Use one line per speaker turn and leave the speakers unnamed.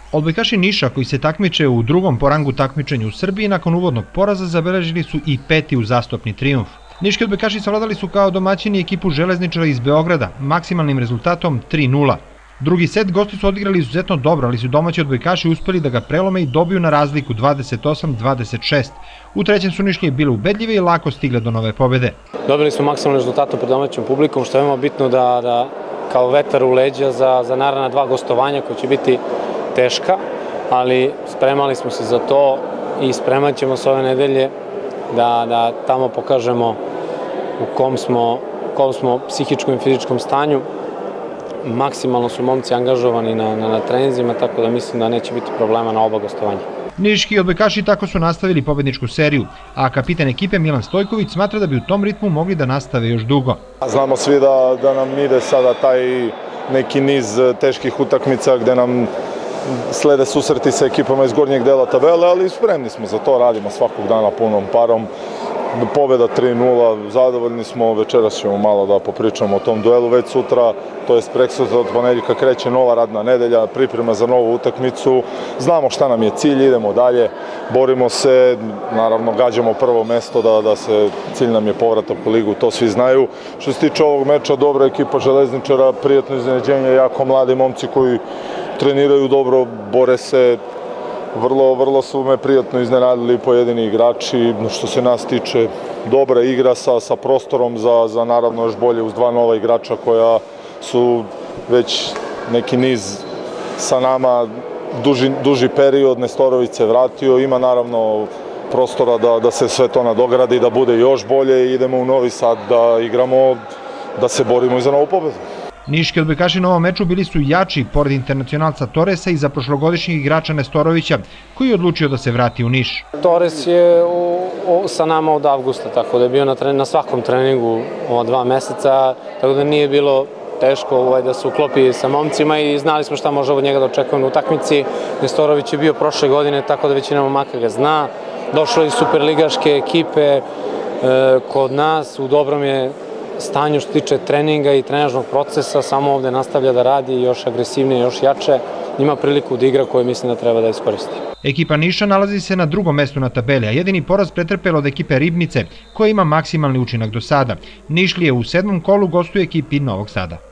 Odbojkaši Niša, koji se takmiče u drugom po rangu takmičenju u Srbiji, nakon uvodnog poraza zabeležili su i 5. uzastopni trijumf. Niški odbojkaši savladali su kao domaćini ekipu Železničara iz Beograda, maksimalnim rezultatom 3:0. Drugi set gosti su odigrali izuzetno dobro, ali su domaći odbojkaši uspeli da ga prelome i dobiju na razliku 28-26. U trećem su Nišlije bile ubedljive i lako stigle do nove pobede.
Dobili smo maksimalni rezultat pred domaćom publikom, što je veoma bitno da kao vetar u leđa za naredna 2 gostovanja koja će biti teška, ali spremali smo se za to i spremat ćemo se ove nedelje da tamo pokažemo u kom smo psihičkom i fizičkom stanju. Maksimalno su momci angažovani na treninzima, tako da mislim da neće biti problema na oba gostovanja.
Niški odbojkaši tako su nastavili pobedničku seriju, a kapitan ekipe Milan Stojković smatra da bi u tom ritmu mogli da nastave još dugo.
Znamo svi da nam ide sada taj neki niz teških utakmica gde nam slede susreti sa ekipama iz gornjeg dela tabele, ali spremni smo za to, radimo svakog dana punom parom. Pobeda 3:0, zadovoljni smo, večeras ćemo malo da popričamo o tom duelu, već sutra, to je preksutra od ponedeljka kreće nova radna nedelja, priprema za novu utakmicu, znamo šta nam je cilj, idemo dalje, borimo se, naravno gađamo prvo mesto, da se cilj nam je povratak u ligu, to svi znaju. Što se tiče ovog meča, dobra ekipa Železničara, prijatno iznenađenje, jako mladi momci koji treniraju dobro, bore se. Vrlo su me prijatno iznenadili pojedini igrači, što se nas tiče dobra igra sa prostorom za naravno još bolje uz 2 nova igrača koja su već neki niz sa nama duži period. Nestorović se vratio, ima naravno prostora da se sve to nadogradi, da bude još bolje i idemo u Novi Sad da igramo, da se borimo i za novu pobedu.
Niški odbojkaši na ovom meču bili su jači pored internacionalca Torresa i za prošlogodišnjeg igrača Nestorovića, koji je odlučio da se vrati u Niš.
Torres je sa nama od avgusta, tako da je bio na svakom treningu ova 2 meseca, tako da nije bilo teško da se uklopi sa momcima i znali smo šta može od njega da očekujemo u utakmici. Nestorović je bio prošle godine, tako da većina momaka ga zna. Došlo iz superligaške ekipe kod nas, u dobrom je stanju što tiče treninga i trenažnog procesa, samo ovde nastavlja da radi još agresivnije, još jače, ima priliku da igra koju mislim da treba da iskoristi.
Ekipa Niša nalazi se na drugom mestu na tabeli, a jedini poraz pretrpela od ekipe Ribnice, koja ima maksimalni učinak do sada. Nišlije u 7. kolu gostuje ekipi Novog Sada.